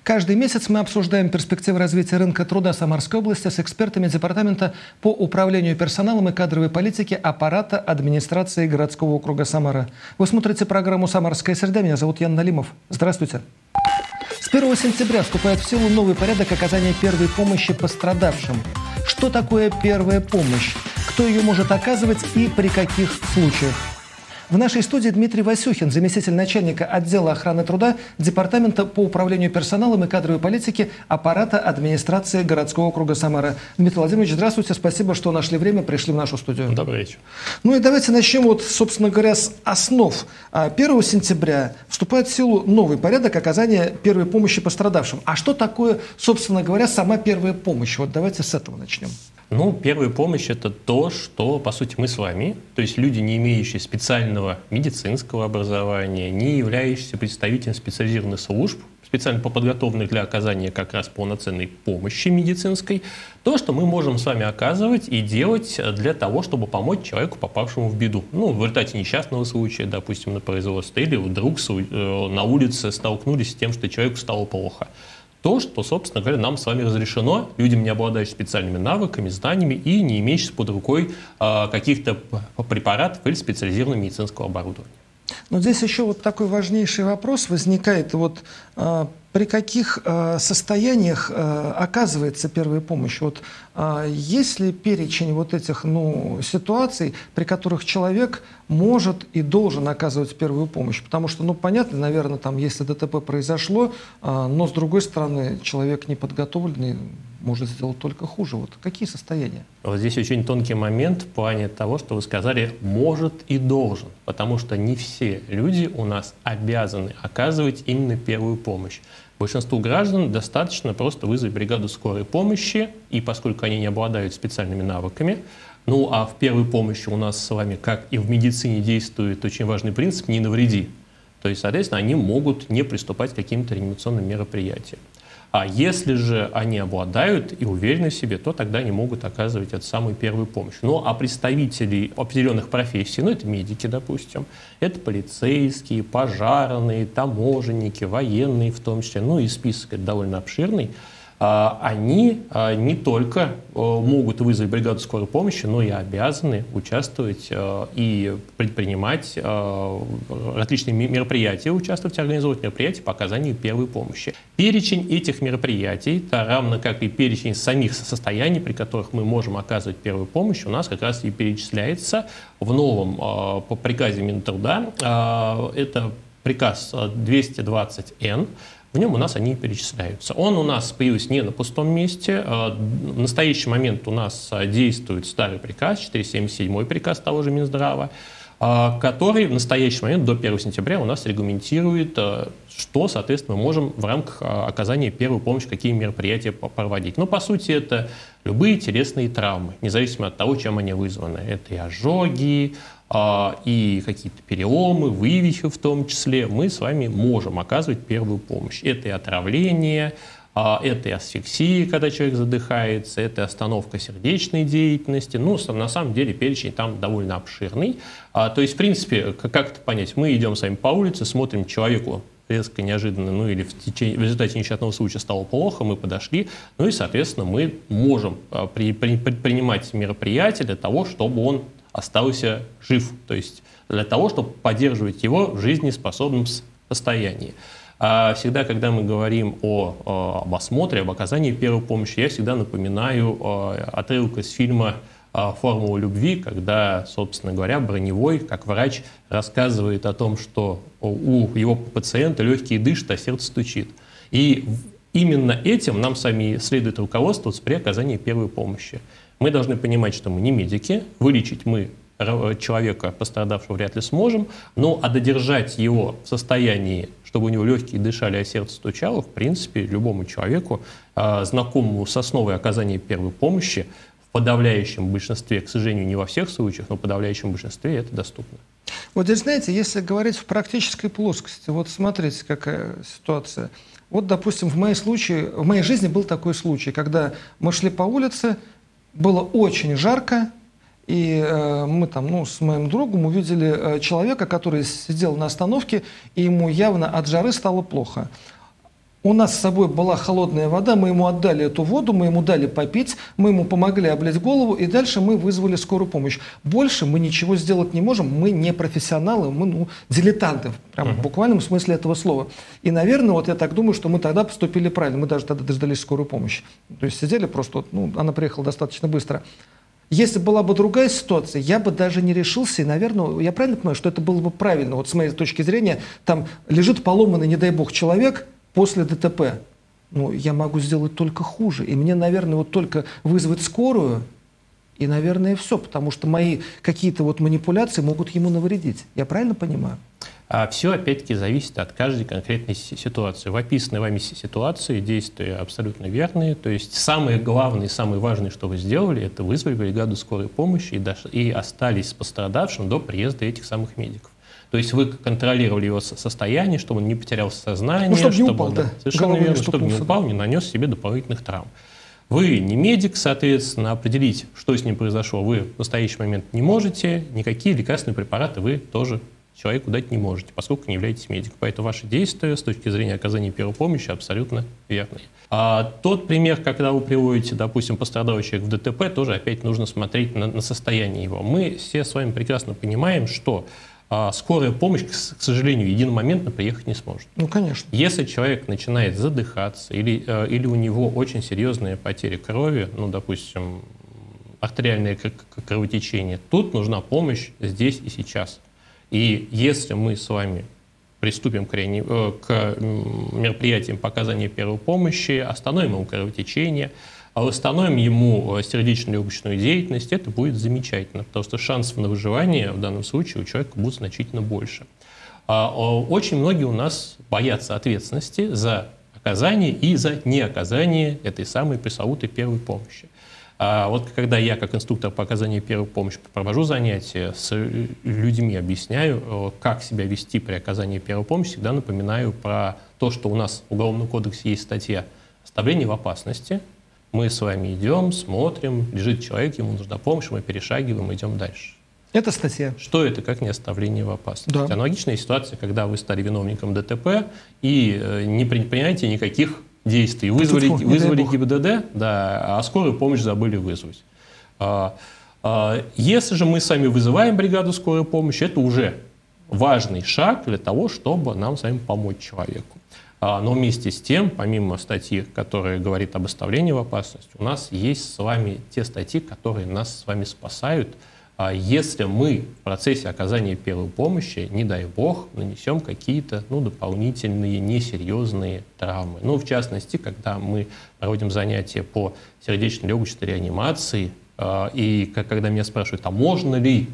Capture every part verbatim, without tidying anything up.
Каждый месяц мы обсуждаем перспективы развития рынка труда Самарской области с экспертами Департамента по управлению персоналом и кадровой политике аппарата администрации городского округа Самара. Вы смотрите программу «Самарская среда». Меня зовут Ян Налимов. Здравствуйте. С первого сентября вступает в силу новый порядок оказания первой помощи пострадавшим. Что такое первая помощь? Кто ее может оказывать и при каких случаях? В нашей студии Дмитрий Васюхин, заместитель начальника отдела охраны труда Департамента по управлению персоналом и кадровой политике аппарата администрации городского округа Самара. Дмитрий Владимирович, здравствуйте. Спасибо, что нашли время, пришли в нашу студию. Добрый вечер. Ну и давайте начнем, вот, собственно говоря, с основ. первого сентября вступает в силу новый порядок оказания первой помощи пострадавшим. А что такое, собственно говоря, сама первая помощь? Вот давайте с этого начнем. Ну, первая помощь – это то, что, по сути, мы с вами, то есть люди, не имеющие специального медицинского образования, не являющиеся представителями специализированных служб, специально подготовленных для оказания как раз полноценной помощи медицинской, то, что мы можем с вами оказывать и делать для того, чтобы помочь человеку, попавшему в беду. Ну, в результате несчастного случая, допустим, на производстве, или вдруг на улице столкнулись с тем, что человеку стало плохо. То, что, собственно говоря, нам с вами разрешено, людям, не обладающим специальными навыками, знаниями и не имеющим под рукой э, каких-то препаратов или специализированного медицинского оборудования. Но здесь еще вот такой важнейший вопрос возникает. Вот, э, при каких э, состояниях э, оказывается первая помощь? Вот, э, есть ли перечень вот этих ну, ситуаций, при которых человек может и должен оказывать первую помощь? Потому что, ну, понятно, наверное, там, если ДТП произошло, э, но, с другой стороны, человек неподготовленный может сделать только хуже. Вот какие состояния? Вот здесь очень тонкий момент в плане того, что вы сказали «может и должен», потому что не все люди у нас обязаны оказывать именно первую помощь. Большинству граждан достаточно просто вызвать бригаду скорой помощи, и поскольку они не обладают специальными навыками, ну а в первой помощи у нас с вами, как и в медицине, действует очень важный принцип «не навреди». То есть, соответственно, они могут не приступать к каким-то реанимационным мероприятиям. А если же они обладают и уверены в себе, то тогда они могут оказывать эту самую первую помощь. Ну, а представители определенных профессий, ну, это медики, допустим, это полицейские, пожарные, таможенники, военные в том числе, ну, и список это довольно обширный, они не только могут вызвать бригаду скорой помощи, но и обязаны участвовать и предпринимать различные мероприятия, участвовать и организовывать мероприятия по оказанию первой помощи. Перечень этих мероприятий, равно как и перечень самих состояний, при которых мы можем оказывать первую помощь, у нас как раз и перечисляется в новом по приказе Минтруда. Это приказ двести двадцать эн. В нем у нас они перечисляются. Он у нас появился не на пустом месте. В настоящий момент у нас действует старый приказ, четыреста семьдесят седьмой приказ того же Минздрава, который в настоящий момент до первого сентября у нас регламентирует, что, соответственно, мы можем в рамках оказания первой помощи, какие мероприятия проводить. Но, по сути, это любые телесные травмы, независимо от того, чем они вызваны. Это и ожоги, и какие-то переломы, вывихи в том числе, мы с вами можем оказывать первую помощь. Это и отравление, это и асфиксия, когда человек задыхается, это и остановка сердечной деятельности. Ну, на самом деле перечень там довольно обширный. То есть, в принципе, как это понять? Мы идем с вами по улице, смотрим человеку резко, неожиданно, ну или в, течение, в результате несчастного случая стало плохо, мы подошли, ну и, соответственно, мы можем при, при, предпринимать мероприятия для того, чтобы он остался жив, то есть для того, чтобы поддерживать его в жизнеспособном состоянии. А всегда, когда мы говорим о, о, об осмотре, об оказании первой помощи, я всегда напоминаю о, отрывок из фильма «Формула любви», когда, собственно говоря, Броневой, как врач, рассказывает о том, что у его пациента легкие дышат, а сердце стучит. И именно этим нам сами следует руководствоваться при оказании первой помощи. Мы должны понимать, что мы не медики, вылечить мы человека, пострадавшего, вряд ли сможем, но а додержать его в состоянии, чтобы у него легкие дышали, а сердце стучало, в принципе, любому человеку, знакомому с основой оказания первой помощи, в подавляющем большинстве, к сожалению, не во всех случаях, но в подавляющем большинстве это доступно. Вот здесь, знаете, если говорить в практической плоскости, вот смотрите, какая ситуация. Вот, допустим, в моей, случае, в моей жизни был такой случай, когда мы шли по улице, было очень жарко, и э, мы там, ну, с моим другом увидели э, человека, который сидел на остановке, и ему явно от жары стало плохо. у нас с собой была холодная вода, мы ему отдали эту воду, мы ему дали попить, мы ему помогли облить голову, и дальше мы вызвали скорую помощь. Больше мы ничего сделать не можем, мы не профессионалы, мы ну, дилетанты, прям в буквальном смысле этого слова. И, наверное, вот я так думаю, что мы тогда поступили правильно, мы даже тогда дождались скорую помощь. То есть сидели просто, ну, она приехала достаточно быстро. Если была бы другая ситуация, я бы даже не решился, и, наверное, я правильно понимаю, что это было бы правильно, вот с моей точки зрения, там лежит поломанный, не дай бог, человек после ДТП, ну, я могу сделать только хуже, и мне, наверное, вот только вызвать скорую, и, наверное, все, потому что мои какие-то вот манипуляции могут ему навредить. Я правильно понимаю? А все, опять-таки, зависит от каждой конкретной ситуации. В описанной вами ситуации действия абсолютно верные. То есть самое главное и самое важное, что вы сделали, это вызвали бригаду скорой помощи и, дош... и остались с пострадавшим до приезда этих самых медиков. То есть вы контролировали его состояние, чтобы он не потерял сознание, ну, чтобы, чтобы, не упал, он, да. совершенно верно, чтобы не упал, не нанес себе дополнительных травм. Вы не медик, соответственно, определить, что с ним произошло, вы в настоящий момент не можете, никакие лекарственные препараты вы тоже человеку дать не можете, поскольку не являетесь медиком. Поэтому ваши действия с точки зрения оказания первой помощи абсолютно верные. А тот пример, когда вы приводите, допустим, пострадавший человек в ДТП, тоже опять нужно смотреть на, на состояние его. Мы все с вами прекрасно понимаем, что а, скорая помощь, к, к сожалению, единомоментно приехать не сможет. Ну, конечно. Если человек начинает задыхаться или, э, или у него очень серьезные потери крови, ну, допустим, артериальное кровотечение, тут нужна помощь здесь и сейчас. И если мы с вами приступим к, реани... к мероприятиям по оказанию первой помощи, остановим ему кровотечение, восстановим ему сердечно-легочную деятельность, это будет замечательно, потому что шансов на выживание в данном случае у человека будет значительно больше. Очень многие у нас боятся ответственности за оказание и за неоказание этой самой пресловутой первой помощи. А вот когда я, как инструктор по оказанию первой помощи, провожу занятия с людьми, объясняю, как себя вести при оказании первой помощи, всегда напоминаю про то, что у нас в Уголовном кодексе есть статья «Оставление в опасности». Мы с вами идем, смотрим, лежит человек, ему нужна помощь, мы перешагиваем, идем дальше. Это статья. Что это, как не оставление в опасности? Да. Аналогичная ситуация, когда вы стали виновником ДТП и не предпринимаете никаких действий. Вызвали, Фу, вызвали ГИБДД, да, а скорую помощь забыли вызвать. А, а, если же мы сами вызываем бригаду скорой помощи, это уже важный шаг для того, чтобы нам с вами помочь человеку. А, но вместе с тем, помимо статьи, которая говорит об оставлении в опасности, у нас есть с вами те статьи, которые нас с вами спасают, если мы в процессе оказания первой помощи, не дай бог, нанесем какие-то ну, дополнительные несерьезные травмы. Ну, в частности, когда мы проводим занятия по сердечно-легочной реанимации, э, и когда меня спрашивают, а можно ли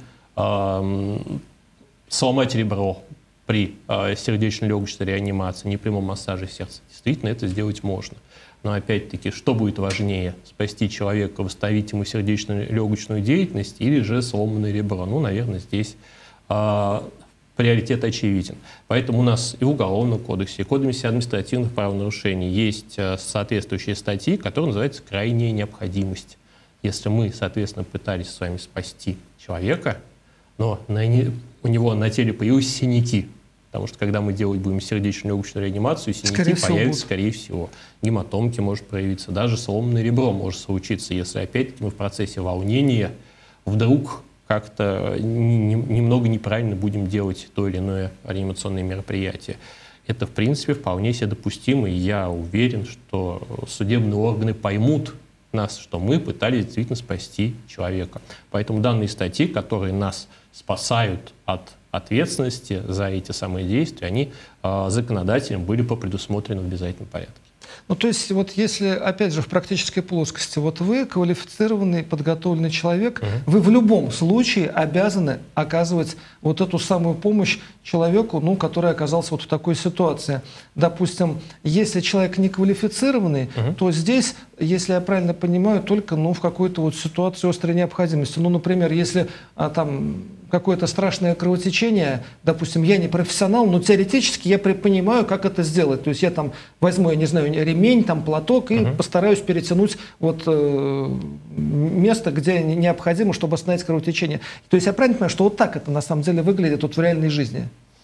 э, сломать ребро при э, сердечно-легочной реанимации, непрямом массаже сердца, действительно это сделать можно. Но опять-таки, что будет важнее, спасти человека, восстановить ему сердечно-легочную деятельность или же сломанное ребро? Ну, наверное, здесь э, приоритет очевиден. Поэтому у нас и в Уголовном кодексе, и в Кодексе административных правонарушений есть э, соответствующие статьи, которые называются «крайняя необходимость». Если мы, соответственно, пытались с вами спасти человека, но на не, у него на теле появились синяки, потому что когда мы делать будем сердечно-легочную реанимацию, синяки скорее появятся, скорее всего. Гематомки может проявиться, даже сломанное ребро может случиться, если опять-таки мы в процессе волнения вдруг как-то немного неправильно будем делать то или иное реанимационное мероприятие. Это, в принципе, вполне себе допустимо, и я уверен, что судебные органы поймут нас, что мы пытались действительно спасти человека. Поэтому данные статьи, которые нас спасают от ответственности за эти самые действия, они э, законодателем были предусмотрены в обязательном порядке. Ну, то есть, вот если, опять же, в практической плоскости, вот вы квалифицированный, подготовленный человек, угу. вы в любом случае обязаны оказывать вот эту самую помощь человеку, ну, который оказался вот в такой ситуации. Допустим, если человек не квалифицированный, угу. то здесь, если я правильно понимаю, только, ну, в какой-то вот ситуации острой необходимости. Ну, например, если а, там какое-то страшное кровотечение, допустим, я не профессионал, но теоретически я понимаю, как это сделать. То есть я там возьму, я не знаю, ремень, там платок и uh-huh. постараюсь перетянуть вот э, место, где необходимо, чтобы остановить кровотечение. То есть я правильно понимаю, что вот так это на самом деле выглядит вот в реальной жизни?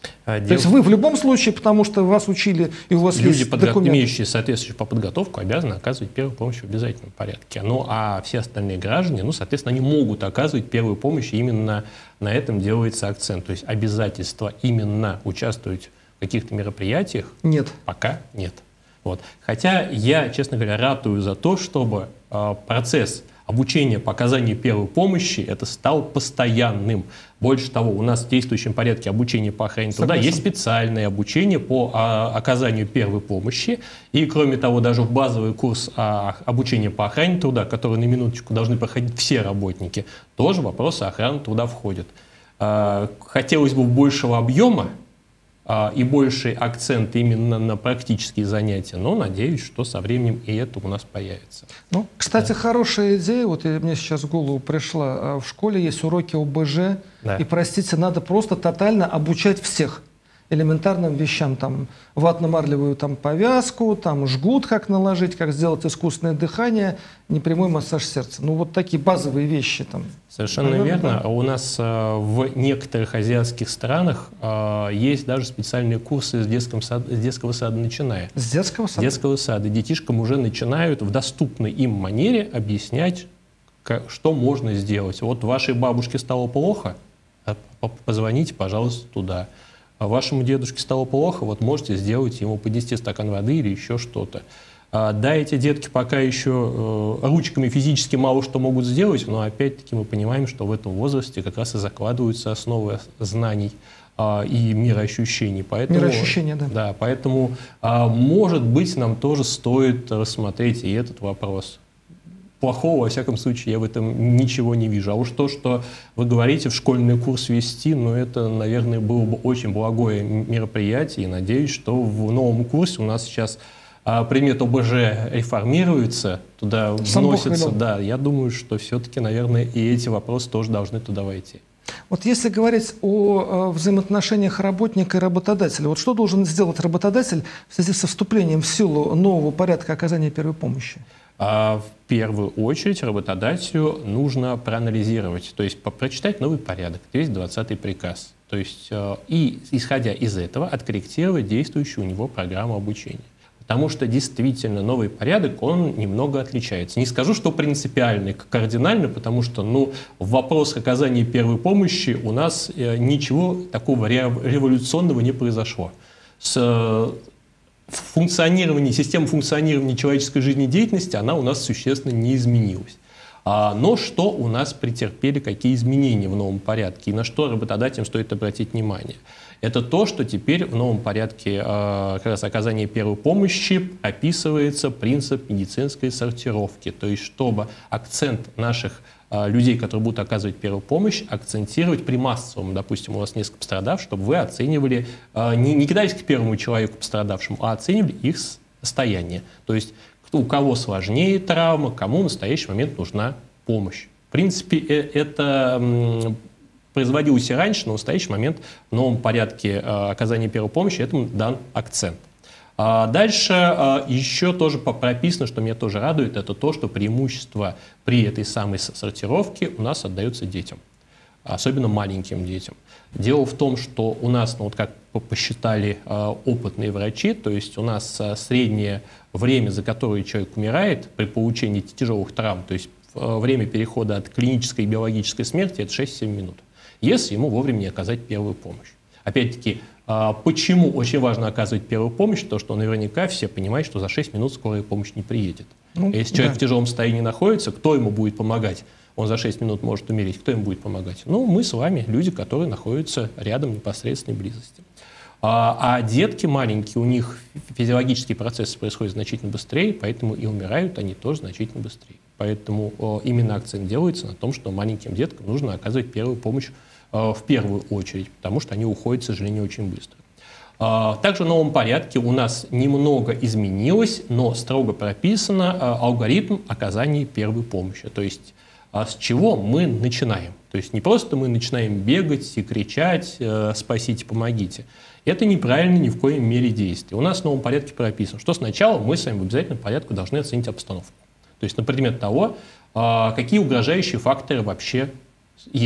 А, То есть вы в любом случае, потому что вас учили и у вас люди, есть подго... документы. имеющие соответствующую по подготовку, обязаны оказывать первую помощь в обязательном порядке. Ну а все остальные граждане, ну, соответственно, они могут оказывать первую помощь, и именно на этом делается акцент. То есть обязательства именно участвовать в каких-то мероприятиях нет. Пока нет. Вот. Хотя я, честно говоря, ратую за то, чтобы э, процесс обучения по оказанию первой помощи это стал постоянным. Больше того, у нас в действующем порядке обучения по охране труда Согласен. есть специальное обучение по а, оказанию первой помощи. И, кроме того, даже в базовый курс а, обучения по охране труда, который на минуточку должны проходить все работники, тоже вопросы охраны труда входят. А, хотелось бы большего объема и больший акцент именно на практические занятия, но надеюсь, что со временем и это у нас появится. Ну, кстати, да. Хорошая идея, вот мне сейчас в голову пришла, в школе есть уроки о бэ жэ, да. И, простите, надо просто тотально обучать всех элементарным вещам, там, ватно-марлевую там, повязку, там, жгут, как наложить, как сделать искусственное дыхание, непрямой массаж сердца. Ну, вот такие базовые вещи там. Совершенно Наверное, верно. Да. У нас э, в некоторых азиатских странах э, есть даже специальные курсы с, детском сад, с детского сада начиная. С детского сада? С детского сада. Детишкам уже начинают в доступной им манере объяснять, как, что можно сделать. Вот вашей бабушке стало плохо, позвоните, пожалуйста, туда. А вашему дедушке стало плохо, вот можете сделать ему поднести стакан воды или еще что-то. А, да, эти детки пока еще э, ручками физически мало что могут сделать, но опять-таки мы понимаем, что в этом возрасте как раз и закладываются основы знаний а, и мироощущений. Поэтому, Мироощущения, да. Да, поэтому, а, может быть, нам тоже стоит рассмотреть и этот вопрос. Плохого, во всяком случае, я в этом ничего не вижу. А уж то, что вы говорите, в школьный курс вести, ну, это, наверное, было бы очень благое мероприятие. И надеюсь, что в новом курсе у нас сейчас а, предмет о бэ жэ реформируется, туда вносится. Да, я думаю, что все-таки, наверное, и эти вопросы тоже должны туда войти. Вот если говорить о взаимоотношениях работника и работодателя, вот что должен сделать работодатель в связи со вступлением в силу нового порядка оказания первой помощи? А в первую очередь работодателю нужно проанализировать, то есть прочитать новый порядок, двести двадцатый приказ, то есть и, исходя из этого, откорректировать действующую у него программу обучения. Потому что действительно новый порядок, он немного отличается. Не скажу, что принципиальный, кардинальный, потому что ну, в вопросах оказания первой помощи у нас ничего такого революционного не произошло. С функционирование, система функционирования человеческой жизнедеятельности, она у нас существенно не изменилась. А, но что у нас претерпели, какие изменения в новом порядке, и на что работодателям стоит обратить внимание? Это то, что теперь в новом порядке а, как раз оказания первой помощи описывается принцип медицинской сортировки, то есть чтобы акцент наших людей, которые будут оказывать первую помощь, акцентировать при массовом, допустим, у вас несколько пострадавших, чтобы вы оценивали, не, не кидались к первому человеку пострадавшему, а оценивали их состояние. То есть у кого сложнее травма, кому в настоящий момент нужна помощь. В принципе, это производилось и раньше, но в настоящий момент в новом порядке оказания первой помощи этому дан акцент. Дальше еще тоже прописано, что меня тоже радует, это то, что преимущество при этой самой сортировке у нас отдается детям, особенно маленьким детям. Дело в том, что у нас, ну, вот как посчитали опытные врачи, то есть у нас среднее время, за которое человек умирает при получении тяжелых травм, то есть время перехода от клинической и биологической смерти, это шесть-семь минут, если ему вовремя не оказать первую помощь. Опять-таки, почему очень важно оказывать первую помощь? То, что наверняка все понимают, что за шесть минут скорая помощь не приедет. Ну, Если да. человек в тяжелом состоянии находится, кто ему будет помогать? Он за шесть минут может умереть. Кто ему будет помогать? Ну, мы с вами, люди, которые находятся рядом, в непосредственной близости. А, а детки маленькие, у них физиологические процессы происходят значительно быстрее, поэтому и умирают они тоже значительно быстрее. Поэтому о, именно акцент делается на том, что маленьким деткам нужно оказывать первую помощь в первую очередь, потому что они уходят, к сожалению, очень быстро. Также в новом порядке у нас немного изменилось, но строго прописано алгоритм оказания первой помощи. То есть с чего мы начинаем. То есть не просто мы начинаем бегать и кричать «спасите, помогите». Это неправильно ни в коем мере действие. У нас в новом порядке прописано, что сначала мы с вами в обязательном порядке должны оценить обстановку. То есть на предмет того, какие угрожающие факторы вообще есть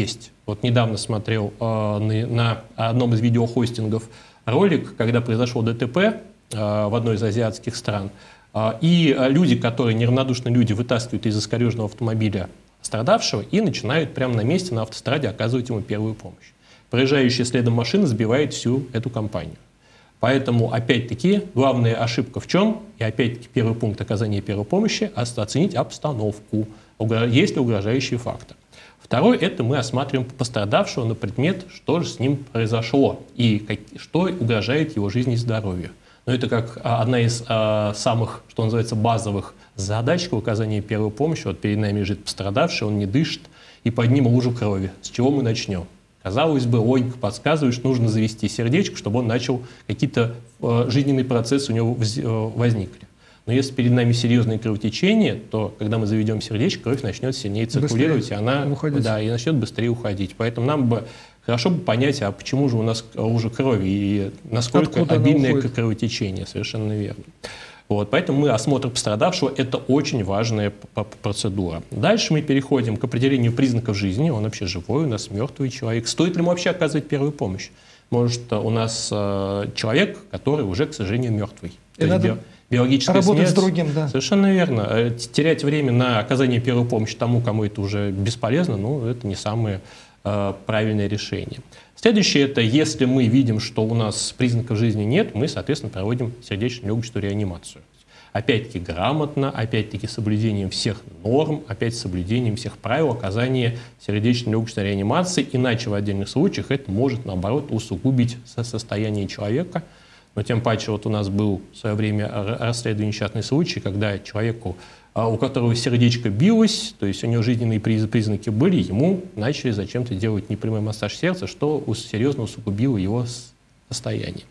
Вот недавно смотрел э, на, на одном из видеохостингов ролик, когда произошло ДТП э, в одной из азиатских стран, э, и люди, которые, неравнодушные люди, вытаскивают из искореженного автомобиля страдавшего и начинают прямо на месте на автостраде оказывать ему первую помощь. Проезжающая следом машина сбивает всю эту компанию. Поэтому, опять-таки, главная ошибка в чем? И опять-таки первый пункт оказания первой помощи – оценить обстановку, есть ли угрожающие факты. Второй – это мы осматриваем пострадавшего на предмет, что же с ним произошло и как, что угрожает его жизни и здоровью. Но это как одна из а, самых, что называется, базовых задач в оказании первой помощи. Вот перед нами лежит пострадавший, он не дышит, и под ним лужа крови. С чего мы начнем? Казалось бы, логика подсказывает, что нужно завести сердечко, чтобы он начал, какие-то э, жизненные процессы у него вз, э, возникли. Но если перед нами серьезное кровотечение, то когда мы заведем сердечко, кровь начнет сильнее циркулировать, и она да, и начнет быстрее уходить. Поэтому нам бы хорошо бы понять, а почему же у нас лужа крови и насколько Откуда обильное кровотечение, совершенно верно. Вот, поэтому мы осмотр пострадавшего – это очень важная процедура. Дальше мы переходим к определению признаков жизни. Он вообще живой, у нас мертвый человек. Стоит ли ему вообще оказывать первую помощь? Может, у нас э, человек, который уже, к сожалению, мертвый. То есть би биологическая работать смерть. С другим, да. Совершенно верно. Терять время на оказание первой помощи тому, кому это уже бесполезно, ну, это не самое э, правильное решение. Следующее – это если мы видим, что у нас признаков жизни нет, мы, соответственно, проводим сердечно-легочную реанимацию. Опять-таки грамотно, опять-таки с соблюдением всех норм, опять с соблюдением всех правил оказания сердечно-легочной реанимации. Иначе в отдельных случаях это может, наоборот, усугубить состояние человека. Но тем паче вот у нас был в свое время расследование несчастный случай, когда человеку, у которого сердечко билось, то есть у него жизненные признаки были, ему начали зачем-то делать непрямой массаж сердца, что серьезно усугубило его состояние.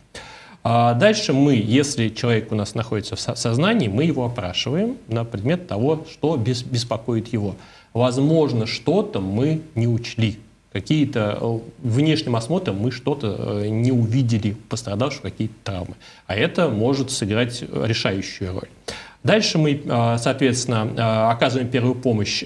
А дальше мы, если человек у нас находится в сознании, мы его опрашиваем на предмет того, что беспокоит его. Возможно, что-то мы не учли. Какие-то внешним осмотром мы что-то не увидели, пострадавшего какие-то травмы. А это может сыграть решающую роль. Дальше мы, соответственно, оказываем первую помощь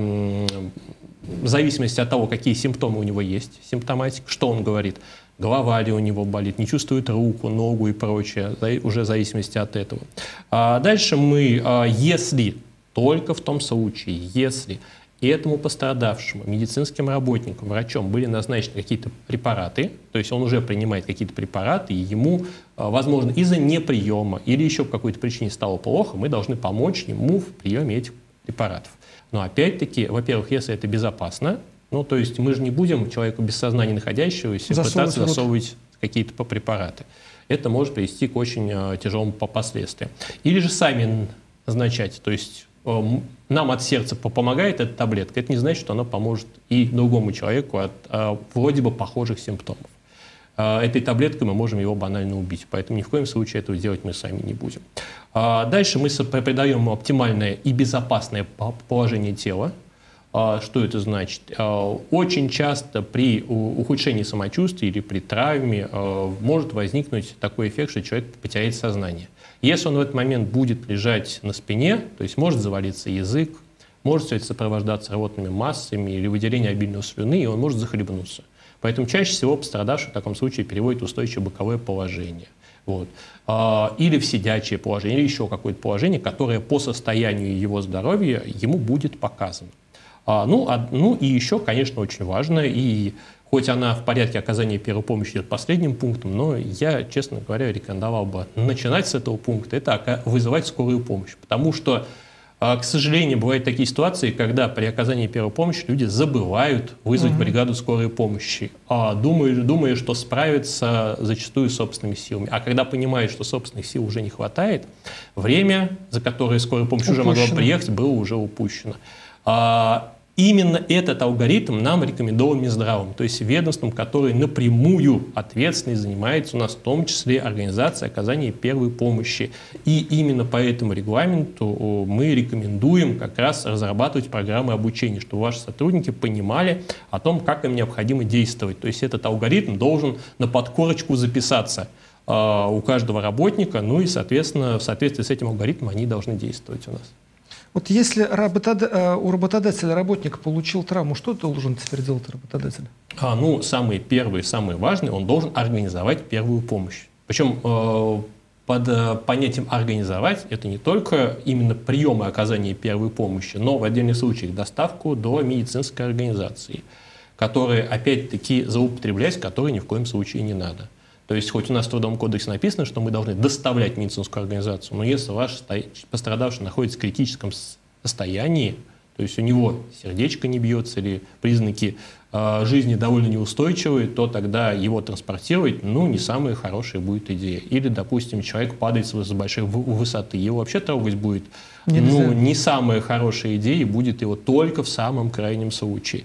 в зависимости от того, какие симптомы у него есть, симптоматика, что он говорит. Голова ли у него болит, не чувствует руку, ногу и прочее, уже в зависимости от этого. Дальше мы, если, только в том случае, если этому пострадавшему, медицинским работникам, врачом были назначены какие-то препараты, то есть он уже принимает какие-то препараты, и ему, возможно, из-за неприема или еще по какой-то причине стало плохо, мы должны помочь ему в приеме этих препаратов. Но опять-таки, во-первых, если это безопасно, ну, то есть мы же не будем человеку без сознания находящегося пытаться засовывать какие-то препараты. Это может привести к очень э, тяжелым последствиям. Или же сами назначать, то есть э, нам от сердца помогает эта таблетка, это не значит, что она поможет и другому человеку от э, вроде бы похожих симптомов. Э, этой таблеткой мы можем его банально убить, поэтому ни в коем случае этого делать мы сами не будем. Э, дальше мы придаем ему оптимальное и безопасное положение тела. Что это значит? Очень часто при ухудшении самочувствия или при травме может возникнуть такой эффект, что человек потеряет сознание. Если он в этот момент будет лежать на спине, то есть может завалиться язык, может все это сопровождаться рвотными массами или выделением обильной слюны, и он может захлебнуться. Поэтому чаще всего пострадавший в таком случае переводит устойчивое боковое положение. Вот. Или в сидячее положение, или еще какое-то положение, которое по состоянию его здоровья ему будет показано. Ну, а, ну и еще, конечно, очень важно, и хоть она в порядке оказания первой помощи идет последним пунктом, но я, честно говоря, рекомендовал бы начинать с этого пункта, это вызывать скорую помощь. Потому что, к сожалению, бывают такие ситуации, когда при оказании первой помощи люди забывают вызвать угу. бригаду скорой помощи, думая, думая, что справятся зачастую собственными силами. А когда понимают, что собственных сил уже не хватает, время, за которое скорая помощь упущено. уже могла приехать, было уже упущено. Именно этот алгоритм нам рекомендован Минздравом, то есть ведомством, которое напрямую ответственно занимается у нас, в том числе организацией оказания первой помощи. И именно по этому регламенту мы рекомендуем как раз разрабатывать программы обучения, чтобы ваши сотрудники понимали о том, как им необходимо действовать. То есть этот алгоритм должен на подкорочку записаться э, у каждого работника, ну и, соответственно, в соответствии с этим алгоритмом они должны действовать у нас. Вот если работод... у работодателя работник получил травму, что должен теперь делать работодатель? А, ну, самый первый, самый важный, он должен организовать первую помощь. Причем э, под э, понятием «организовать» это не только именно прием и оказание первой помощи, но в отдельных случаях доставку до медицинской организации, которые, опять-таки, злоупотреблять, которые ни в коем случае не надо. То есть, хоть у нас в Трудовом кодексе написано, что мы должны доставлять медицинскую организацию, но если ваш пострадавший находится в критическом состоянии, то есть у него сердечко не бьется или признаки э, жизни довольно неустойчивые, то тогда его транспортировать, ну, не самая хорошая будет идея. Или, допустим, человек падает с большой высоты, его вообще трогать будет, ну, не самая хорошая идея, и будет его только в самом крайнем случае.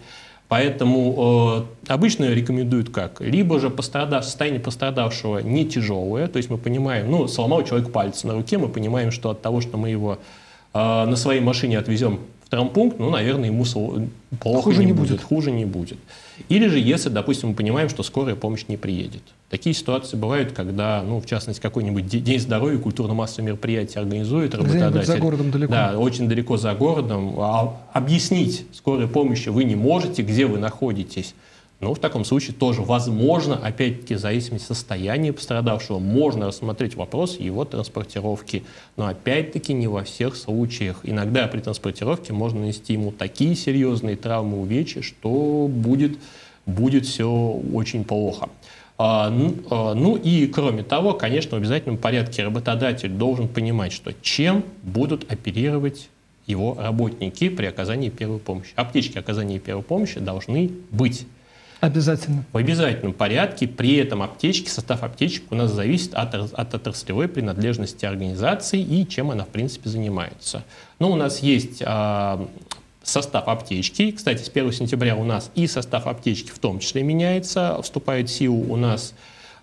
Поэтому э, обычно рекомендуют как? Либо же пострадав, состояние пострадавшего не тяжелое, то есть мы понимаем, ну, сломал человек палец на руке, мы понимаем, что от того, что мы его э, на своей машине отвезем в травмпункт, ну, наверное, ему плохо хуже не, не будет, будет, хуже не будет. Или же, если, допустим, мы понимаем, что скорая помощь не приедет. Такие ситуации бывают, когда, ну, в частности, какой-нибудь день здоровья, культурно-массовое мероприятие организует работодатель. За городом далеко. Да, очень далеко за городом. А объяснить скорой помощи вы не можете, где вы находитесь. Но в таком случае тоже возможно, опять-таки, в зависимости от состояния пострадавшего, можно рассмотреть вопрос его транспортировки. Но опять-таки не во всех случаях. Иногда при транспортировке можно нанести ему такие серьезные травмы, увечья, что будет, будет все очень плохо. А, ну, а, ну и кроме того, конечно, в обязательном порядке работодатель должен понимать, что чем будут оперировать его работники при оказании первой помощи. Аптечки оказания первой помощи должны быть. Обязательно. В обязательном порядке. При этом аптечки, состав аптечек у нас зависит от, от отраслевой принадлежности организации и чем она, в принципе, занимается. Но у нас есть а, состав аптечки. Кстати, с первого сентября у нас и состав аптечки в том числе меняется. Вступает в силу у нас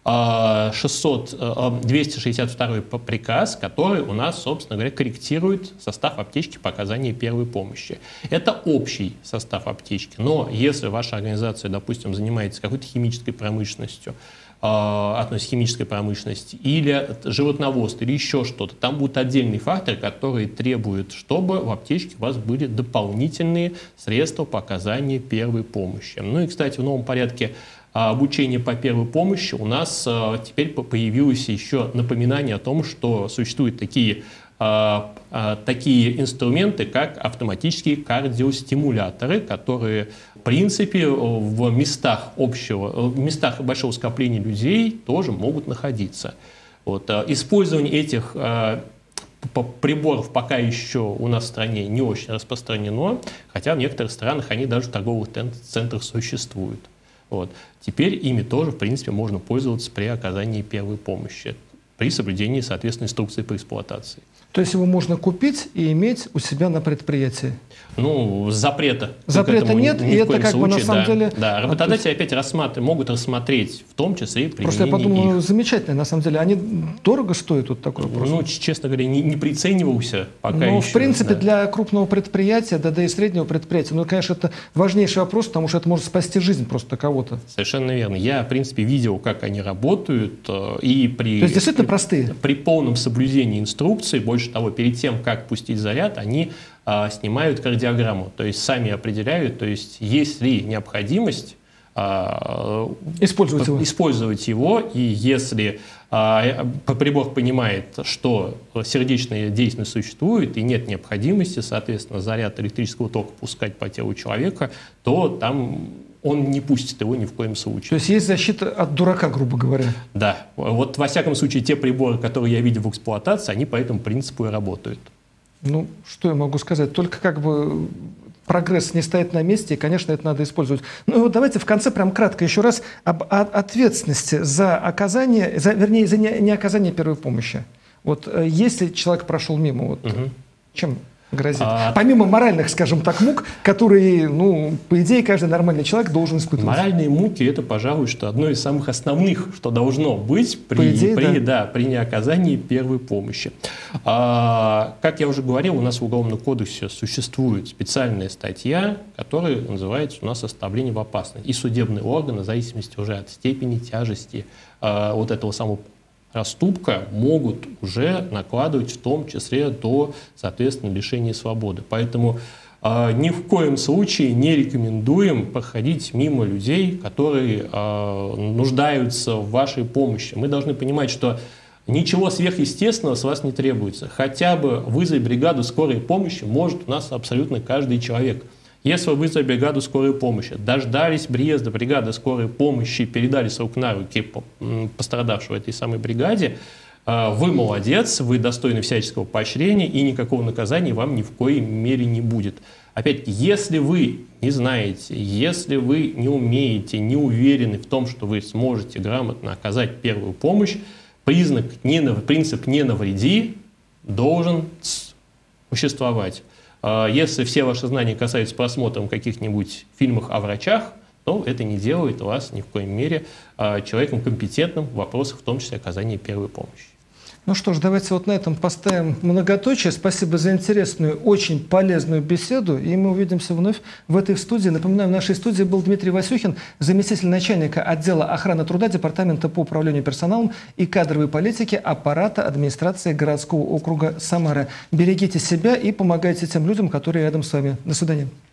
шестьсот, двести шестьдесят второй приказ, который у нас, собственно говоря, корректирует состав аптечки по оказанию первой помощи. Это общий состав аптечки, но если ваша организация, допустим, занимается какой-то химической промышленностью, относится к химической промышленности, или животноводство, или еще что-то, там будут отдельные факторы, которые требуют, чтобы в аптечке у вас были дополнительные средства по оказанию первой помощи. Ну и, кстати, в новом порядке обучение по первой помощи у нас а, теперь появилось еще напоминание о том, что существуют такие, а, а, такие инструменты, как автоматические кардиостимуляторы, которые, в принципе, в местах, общего, в местах большого скопления людей тоже могут находиться. Вот, а, использование этих а, приборов пока еще у нас в стране не очень распространено, хотя в некоторых странах они даже в торговых центрах существуют. Вот. Теперь ими тоже, в принципе, можно пользоваться при оказании первой помощи, при соблюдении, соответственно, инструкции по эксплуатации. То есть его можно купить и иметь у себя на предприятии? Ну, запрета. Запрета нет, ни, ни и это как случае, бы на самом да, деле... Да, работодатели опять рассматривают, могут рассмотреть, в том числе и применение Просто я подумал, их. замечательно, на самом деле. Они дорого стоят, вот такой вопрос? Ну, честно говоря, не, не приценивался пока Ну, еще. в принципе, да. для крупного предприятия, да, да и среднего предприятия, ну, конечно, это важнейший вопрос, потому что это может спасти жизнь просто кого-то. Совершенно верно. Я, в принципе, видел, как они работают, и при... То есть действительно при, простые? При полном соблюдении инструкций, больше того, перед тем, как пустить заряд, они а, снимают кардиограмму, то есть сами определяют, то есть есть ли необходимость а, использовать, его. использовать его, и если а, прибор понимает, что сердечная деятельность существует и нет необходимости, соответственно, заряд электрического тока пускать по телу человека, то там он не пустит его ни в коем случае. То есть есть защита от дурака, грубо говоря? Да. Вот во всяком случае те приборы, которые я видел в эксплуатации, они по этому принципу и работают. Ну, что я могу сказать? Только как бы прогресс не стоит на месте, и, конечно, это надо использовать. Ну, вот давайте в конце прям кратко еще раз об ответственности за оказание, за, вернее, за не, не оказание первой помощи. Вот если человек прошел мимо, вот угу. чем грозит? А... Помимо моральных, скажем так, мук, которые, ну, по идее, каждый нормальный человек должен испытывать. Моральные муки – это, пожалуй, что одно из самых основных, что должно быть при, идее, при, да. Да, при неоказании первой помощи. А, как я уже говорил, у нас в Уголовном кодексе существует специальная статья, которая называется у нас «Оставление в опасность». И судебные органы, в зависимости уже от степени тяжести а, вот этого самого проступка могут уже накладывать в том числе до, соответственно, лишения свободы. Поэтому э, ни в коем случае не рекомендуем проходить мимо людей, которые э, нуждаются в вашей помощи. Мы должны понимать, что ничего сверхъестественного с вас не требуется. Хотя бы вызвать бригаду скорой помощи может у нас абсолютно каждый человек. Если вы вызвали бригаду скорой помощи, дождались приезда бригады скорой помощи, передали с рук на руки пострадавшего этой самой бригаде, вы молодец, вы достойны всяческого поощрения, и никакого наказания вам ни в коей мере не будет. Опять-таки, если вы не знаете, если вы не умеете, не уверены в том, что вы сможете грамотно оказать первую помощь, признак, не, принцип «не навреди» должен существовать. Если все ваши знания касаются просмотра каких-нибудь фильмов о врачах, то это не делает вас ни в коей мере человеком компетентным в вопросах, в том числе оказания первой помощи. Ну что ж, давайте вот на этом поставим многоточие. Спасибо за интересную, очень полезную беседу. И мы увидимся вновь в этой студии. Напоминаю, в нашей студии был Дмитрий Васюхин, заместитель начальника отдела охраны труда Департамента по управлению персоналом и кадровой политике аппарата администрации городского округа Самара. Берегите себя и помогайте тем людям, которые рядом с вами. До свидания.